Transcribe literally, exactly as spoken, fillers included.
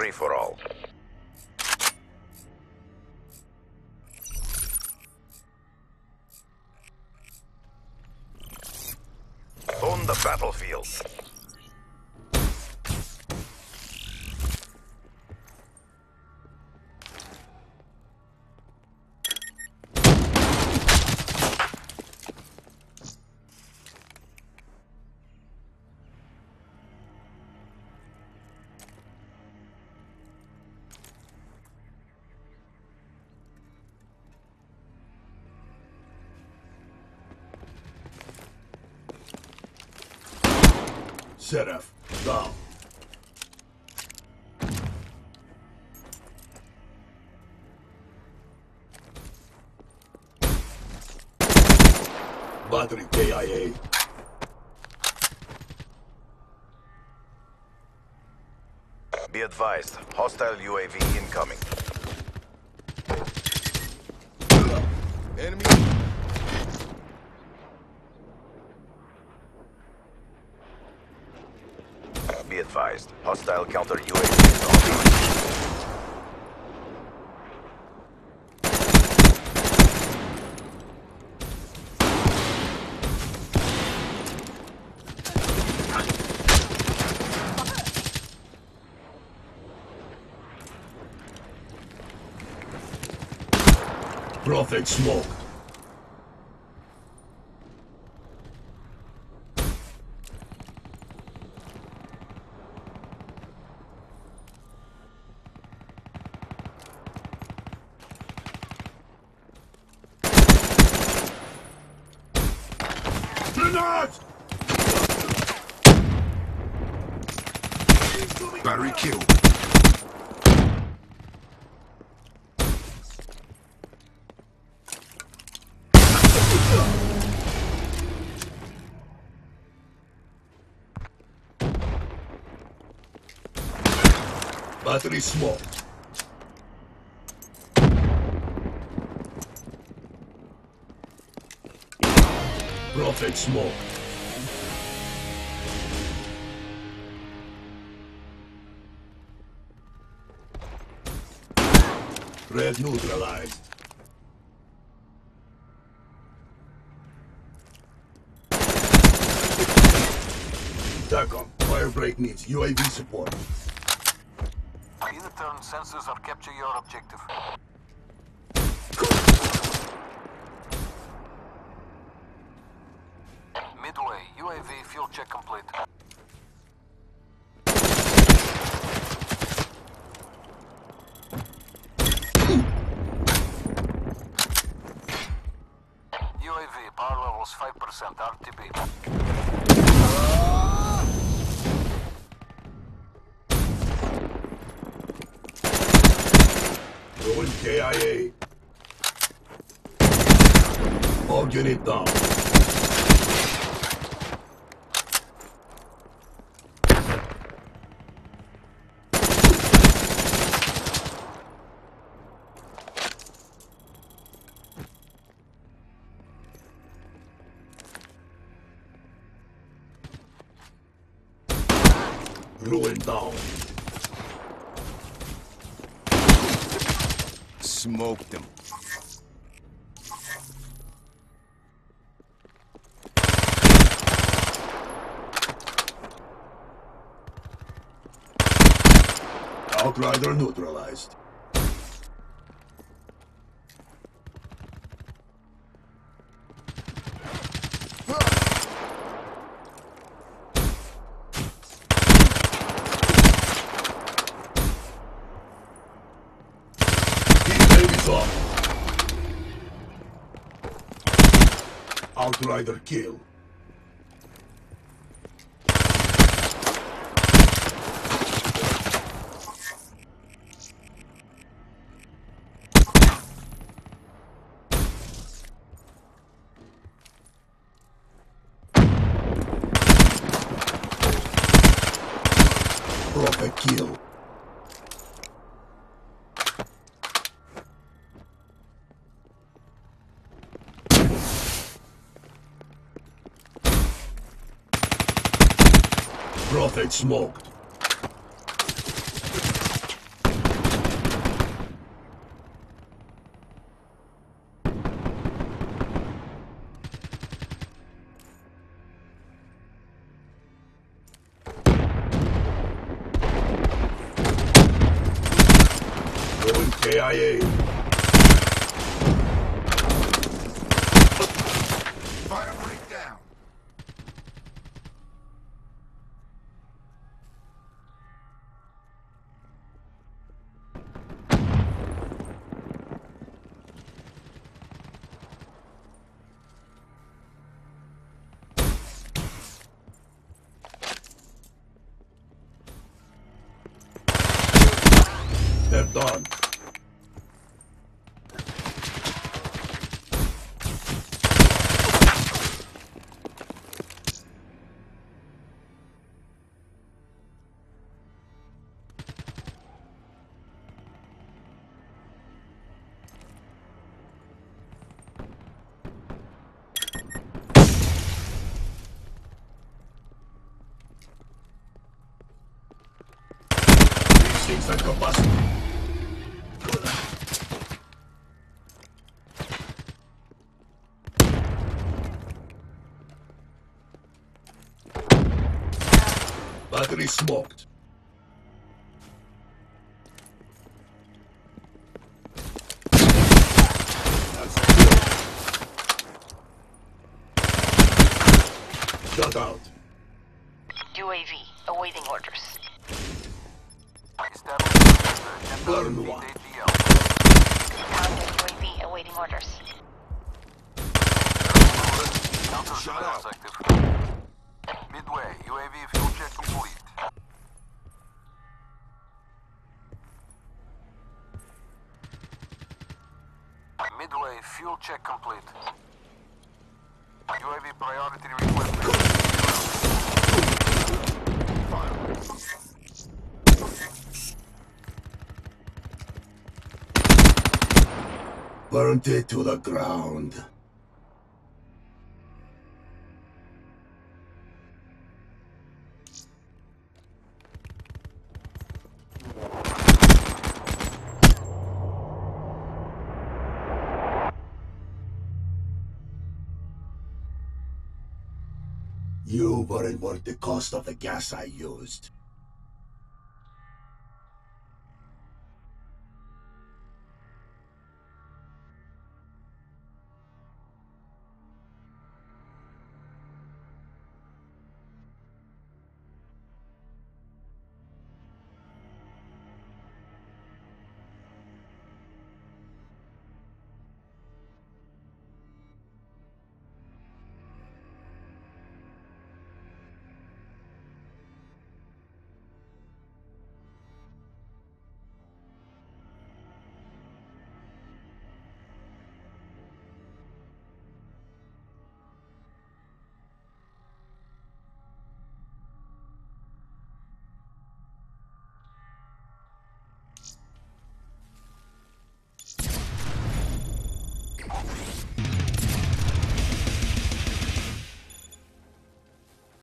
free-for-all. Own the battlefield. Seraph, down. Battery K I A. Be advised, hostile U A V incoming. Enemy. Be advised, hostile counter U A V is online. Prophet smoke. Grenade! Battery kill. Battery smoke. Prophet smoke. Red neutralized. TACOM, firebreak needs U A V support. In turn, sensors are capture your objective. Midway, U A V fuel check complete. U A V power levels five percent R T B. Going K I A. All unit down. Ruin down. Smoke them. Outrider neutralized. Outrider kill. Prophet kill. Prophet smoked. I A. Fire break down. They're done. These things are combustible. Battery smoked. That's a kill. Shut out. U A V, awaiting orders. Establish Burn one. Counter U A V, awaiting orders. Counter Shut up. active. Midway, U A V fuel check complete. Midway, fuel check complete. U A V priority request. Burnt it to the ground. You weren't worth the cost of the gas I used.